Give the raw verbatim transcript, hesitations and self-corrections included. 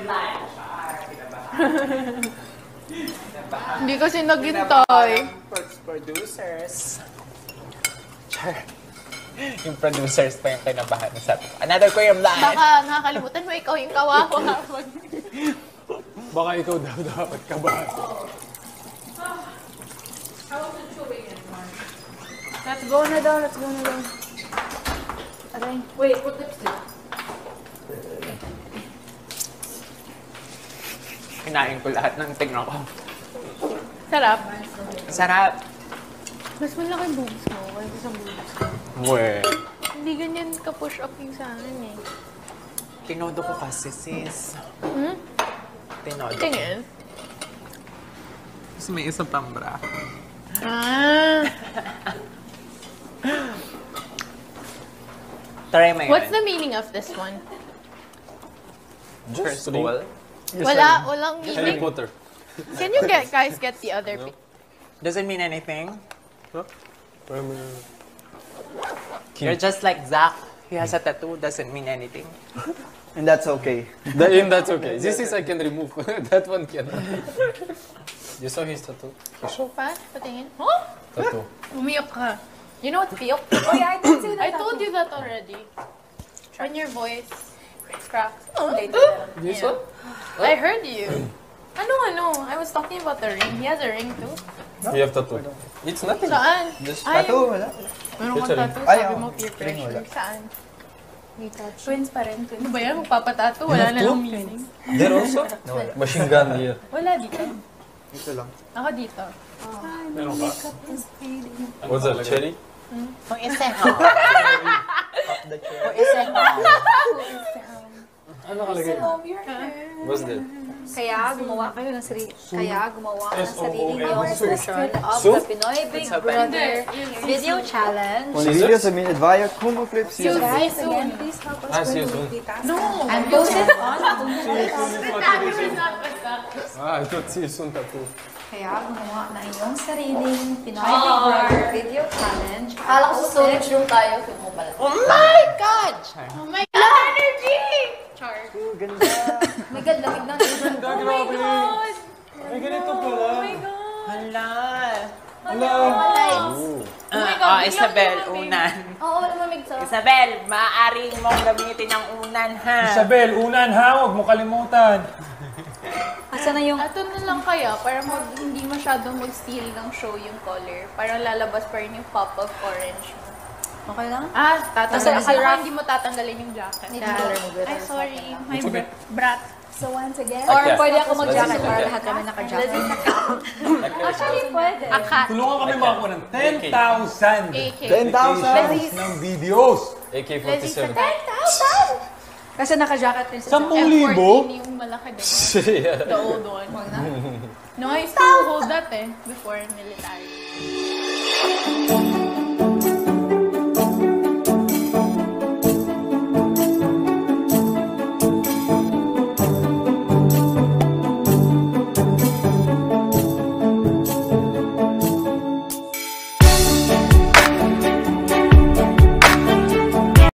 Hindi kasi naghintay. Producers. Char. Yung producers pa yung kinabahan. Another Korean line. Baka nakakalimutan mo ikaw yung kawawa. Baka ikaw daw dapat kabahan. Let's go na daw, let's go na daw. Aray. Wait, put lipstick. Kinain ko lahat ng tignan ko. Sarap. Sarap. Mas malaki boobs mo kaysa sa boobs ko. Mwe. Hindi ganyan ka-push up yung sa akin eh. Tinodo ko kasi, sis. Hmm? Tinodo. Tingin. Tapos may isang pang bra. Ah. Try mo yun. What's the meaning of this one? First of all, Wala, walang Harry meaning. Potter. Can you get, guys get the other pic? doesn't mean anything. Huh? Um, You're just like Zach. He has a tattoo, doesn't mean anything. And that's okay. that, and that's okay. This is I can remove. That one cannot. You saw his tattoo? Show pa? Patingin. Huh? Tattoo. Umiyak ka. You know what piyok? Oh yeah, I did say that. I told you that already. On your voice. Cracks. Oh, This yeah. one? I heard you. Ano, ano? I was talking about the ring. He has a ring too. You have tattoo. It's nothing. Saan? Just Ay, Tattoo, wala. meron kang Ito rin. tattoo. Ay, Sabi oh. mo peer Ring wala. pressure. Saan? Twins pa rin. Twins. Ano ba yan? Magpapatato? Wala na lang meaning. There also? Machine gun here. Wala dito. Ito lang. Ako dito. Meron ka? What's that? Cherry? Kung isa ho. Kung isa ho. Ano kalagay? What's that? Kaya gumawa kayo ng sarili. Kaya gumawa ka ng S O O sarili N. yung version of Soup? the Pinoy Big Brother video challenge. Kung video submitted via Kumu Clips Susie. YouTube. Guys, again, please help us Ah, see you with soon. the task. No. And post it on Ah, I thought see you soon tattoo. Kaya gumawa na iyong sariling Pinoy Big Brother video challenge. Akala ko sa storage room tayo. Kung mo pala. Oh my God! Oh my God! Energy! Char. Oh, ganda. My God, lamig ng Ganda, grabe. God! Ay, ganito pala. Oh my God! Hala. Hello. Oh my God, Ah, biglang Isabel, lumamig. unan. Oo, lumamig sa... Isabel, maaari mong gamitin ang unan, ha? Isabel, unan ha. Huwag mo kalimutan. Asa na yung... Ato na lang kaya, para mag, hindi masyadong mag-steal ng show yung color. Para lalabas pa rin yung pop of orange. Okay lang? Ah, tatanggalin. Kasi Akala ko rough. hindi mo tatanggalin yung jacket. Need to remove it. Ay, sorry. My It's okay. brat. So once again... Or Okay. pwede ako mag-jacket Okay. para lahat kami naka-jacket. Actually, pwede. Akat. Tulungan kami makakuha ng ten thousand A K. ten thousand! ng videos. A K Leslie, forty-seven. ten thousand! Kasi naka-jacket rin sa Sampung F libo? fourteen yung malaki, diba? The old one. No, I used to hold that eh, before military.